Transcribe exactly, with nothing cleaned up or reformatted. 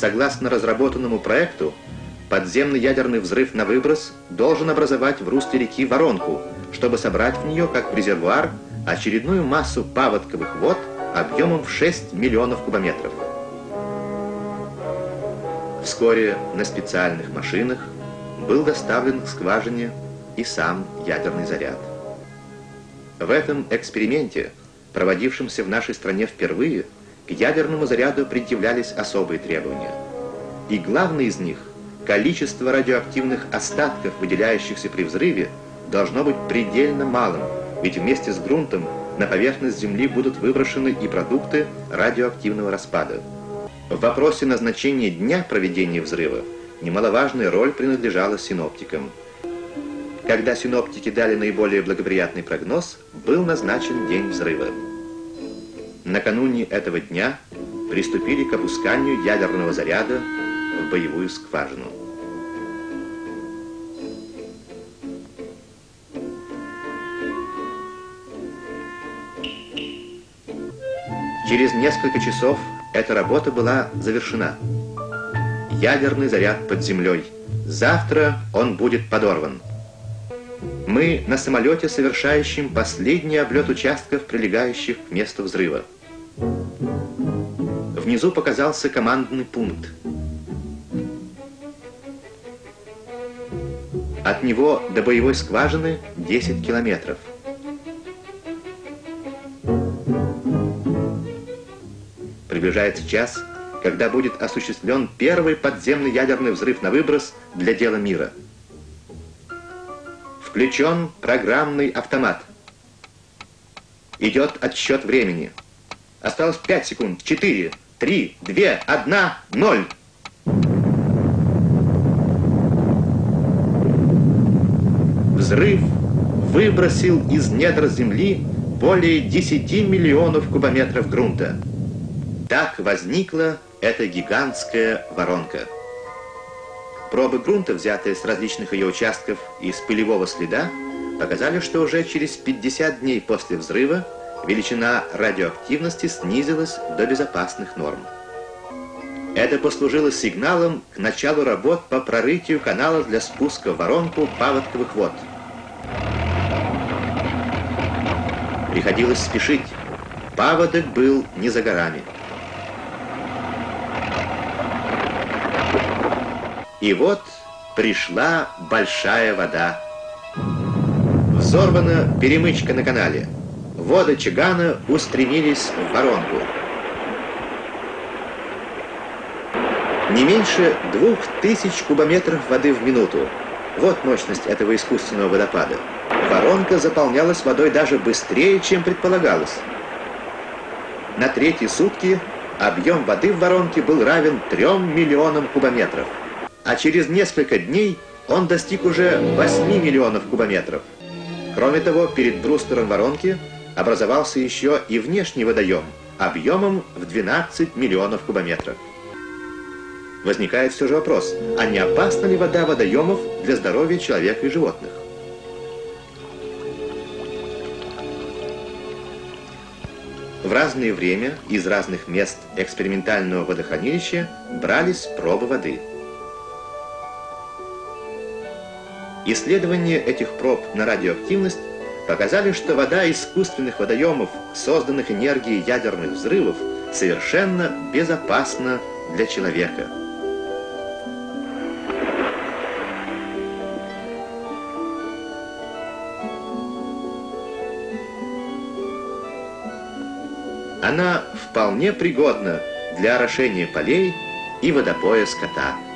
Согласно разработанному проекту, подземный ядерный взрыв на выброс должен образовать в русле реки воронку, чтобы собрать в нее, как в резервуар, очередную массу паводковых вод объемом в шесть миллионов кубометров. Вскоре на специальных машинах был доставлен к скважине и сам ядерный заряд. В этом эксперименте, проводившемся в нашей стране впервые, к ядерному заряду предъявлялись особые требования. И главное из них – количество радиоактивных остатков, выделяющихся при взрыве, должно быть предельно малым, ведь вместе с грунтом на поверхность Земли будут выброшены и продукты радиоактивного распада. В вопросе назначения дня проведения взрыва немаловажная роль принадлежала синоптикам. Когда синоптики дали наиболее благоприятный прогноз, был назначен день взрыва. Накануне этого дня приступили к опусканию ядерного заряда в боевую скважину. Через несколько часов эта работа была завершена. Ядерный заряд под землей. Завтра он будет подорван. Мы на самолете, совершающем последний облет участков, прилегающих к месту взрыва. Внизу показался командный пункт. От него до боевой скважины десять километров. Приближается час, когда будет осуществлен первый подземный ядерный взрыв на выброс для дела мира. Включен программный автомат. Идет отсчет времени. Осталось пять секунд. четыре, три, два, один, ноль. Взрыв выбросил из недр Земли более десяти миллионов кубометров грунта. Так возникла эта гигантская воронка. Пробы грунта, взятые с различных ее участков из пылевого следа, показали, что уже через пятьдесят дней после взрыва величина радиоактивности снизилась до безопасных норм. Это послужило сигналом к началу работ по прорытию канала для спуска в воронку паводковых вод. Приходилось спешить. Паводок был не за горами. И вот пришла большая вода. Взорвана перемычка на канале. Воды чагана устремились в воронку. Не меньше двух тысяч кубометров воды в минуту. Вот мощность этого искусственного водопада. Воронка заполнялась водой даже быстрее, чем предполагалось. На третьи сутки объем воды в воронке был равен трем миллионам кубометров. А через несколько дней он достиг уже восьми миллионов кубометров. Кроме того, перед брустером воронки образовался еще и внешний водоем объемом в двенадцать миллионов кубометров. Возникает все же вопрос, а не опасна ли вода водоемов для здоровья человека и животных? В разное время из разных мест экспериментального водохранилища брались пробы воды. Исследования этих проб на радиоактивность показали, что вода искусственных водоемов, созданных энергией ядерных взрывов, совершенно безопасна для человека. Она вполне пригодна для орошения полей и водопоя скота.